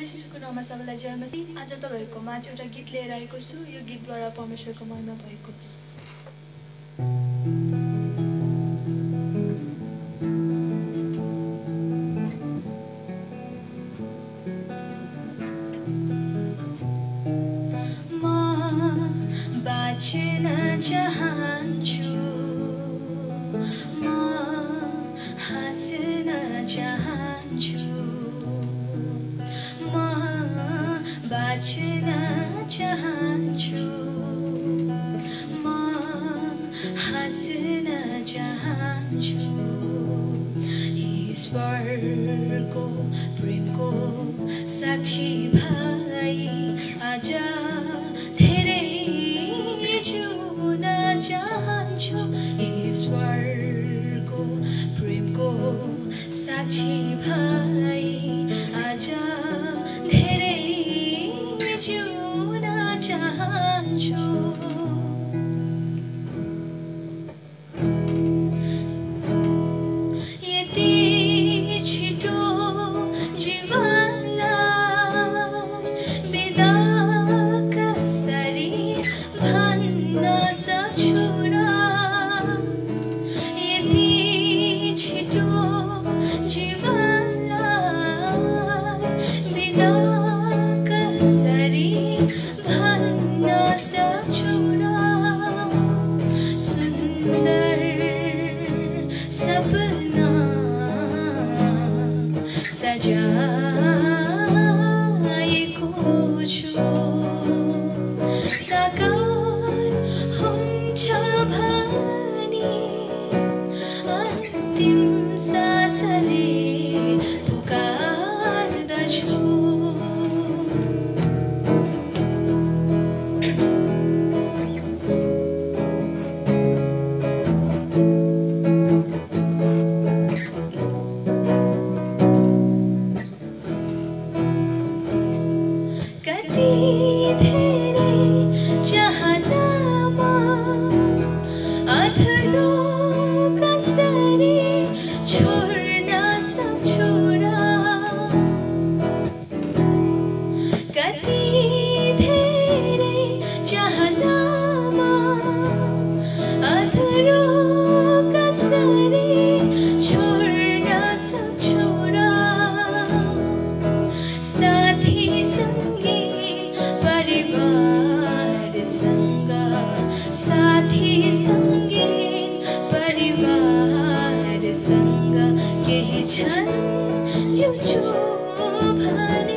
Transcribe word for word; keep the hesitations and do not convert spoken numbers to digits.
यीशुको नाममा सबैलाई जय मसीह। आज तपाईहरुको माझ एउटा गीत लिएर आएको छु। यो गीतद्वारा परमेश्वरको महिमा भएको होस्। म बाँच्न चाहन्छु, म हाँस्न चाहन्छु, म बाँच्न चाहन्छु, म हाँस्न चाहन्छु। ईश्वरको प्रेमको साक्षी भई आज धेरै जिउन चाहन्छु। ईश्वरको प्रेमको साक्षी भई आज धेरै जिउन चाहन्छु। यति छिटो जीवनलाई बिदा कसरी भन्न सक्छु र, यति छिटो जीवनलाई बिदा कसरी भन्न सक्छु र। सुन्दर सपना सजाएको छु, साकार हुन्छ भनी अन्तिम सासले पुकार्दछु। कति धेरै चाहनामा अधुरो कसरी छोड्न सक्छु र, कति धेरै चाहनामा अधुरो कसरी छोड्न सक्छु र। साथी सँगै परिवारसँग, साथी सँगै परिवारसँग केही क्षण जिउँछु भने